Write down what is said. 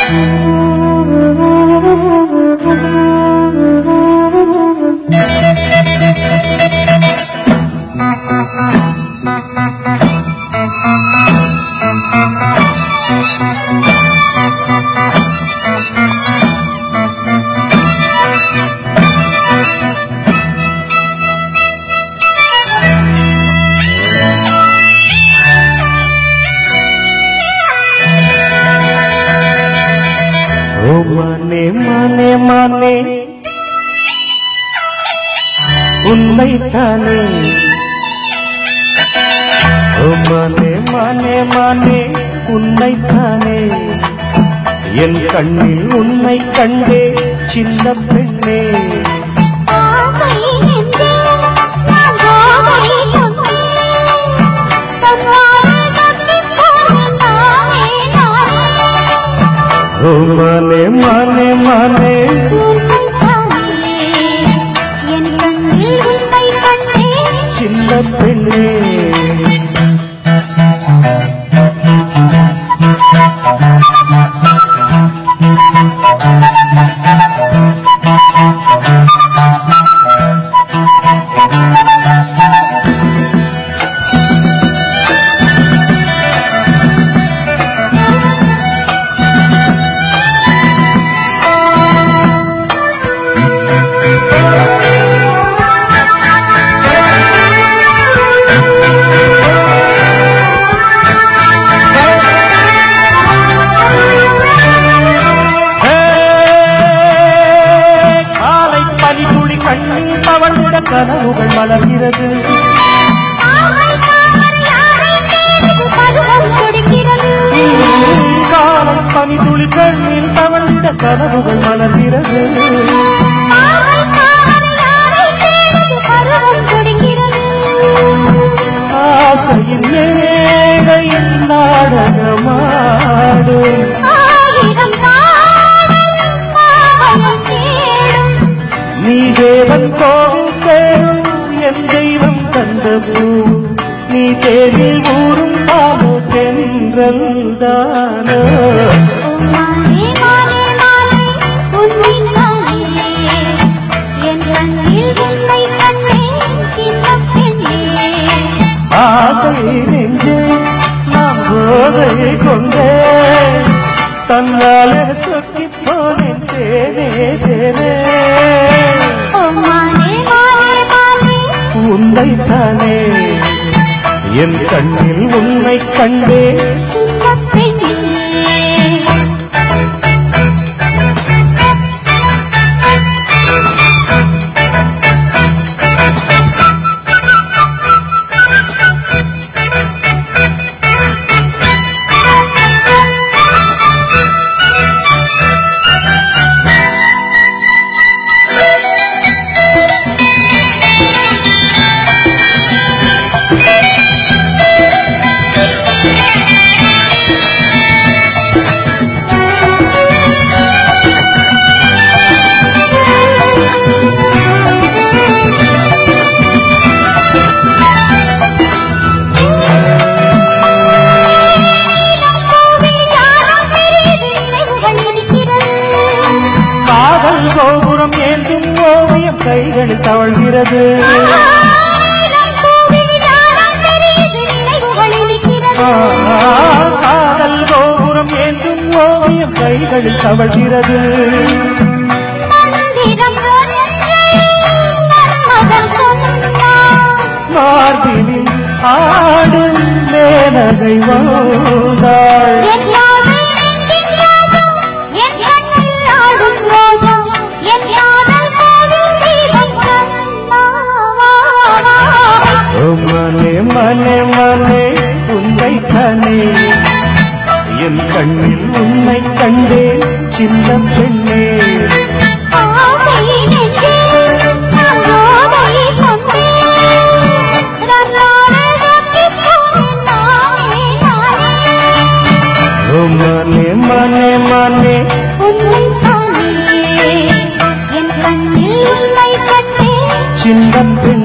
माने माने माने उन्नै ताने ओ माने माने माने उन्नै ताने என் கண்ணில் உன்னை கண்டே சின்ன பெண்ணே ओ माने माने माने சின்ன பெண்ணே கனவுகள் மலர்கிறது காலம் பனி துளி கண்ணில் தவழ்ந்த கனவுகள் மலர்கிறது ஆசையின் மேடையில் நாடகமாடு நீ தேவன் கோவில் என் தெய்வம் தந்த பூ நீ தேரில் ஊரும் பாலோ தென்றல் தானோ ஆசை நெஞ்சே நாம் போதை கொண்டே தன்னாலே சொக்கி போனேன் தேனே தேனே உன்னை தானே என் கண்ணில் உன்னை கண்டே கோபுரம் ஏந்தும் ஓவியம் கைகளில் தவழ்கிறது காதல் கோபுரம் ஏந்தும் ஓவியம் கைகளில் தவழ்கிறது மார்பினில் ஆடும் மேனகை வந்தாள் மனே மனே மனே உன்னை தானே என் கண்ணில் உன்னை கண்டே சின்ன பெண்ணே மனே மனே மனே உன்னை தானே என் கண்ணில் உன்னை கண்டே சின்ன பெண்ணே